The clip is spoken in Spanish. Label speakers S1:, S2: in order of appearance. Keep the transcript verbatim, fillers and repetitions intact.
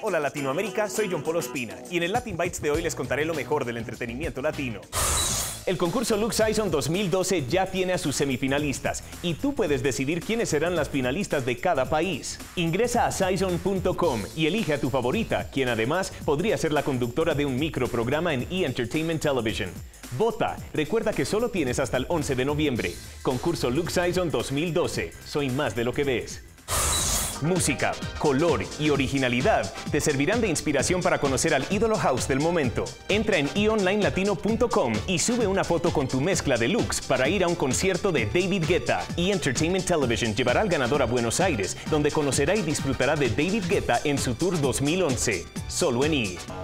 S1: Hola Latinoamérica, soy John Paul Ospina y en el Latin Bites de hoy les contaré lo mejor del entretenimiento latino. El concurso Lux Saison dos mil doce ya tiene a sus semifinalistas y tú puedes decidir quiénes serán las finalistas de cada país. Ingresa a saison punto com y elige a tu favorita, quien además podría ser la conductora de un microprograma en E! Entertainment Television. Vota, recuerda que solo tienes hasta el once de noviembre. Concurso Lux Saison dos mil doce, soy más de lo que ves. Música, color y originalidad te servirán de inspiración para conocer al ídolo house del momento. Entra en e online latino punto com y sube una foto con tu mezcla de looks para ir a un concierto de David Guetta. E! Entertainment Television llevará al ganador a Buenos Aires, donde conocerá y disfrutará de David Guetta en su tour dos mil once. Solo en E!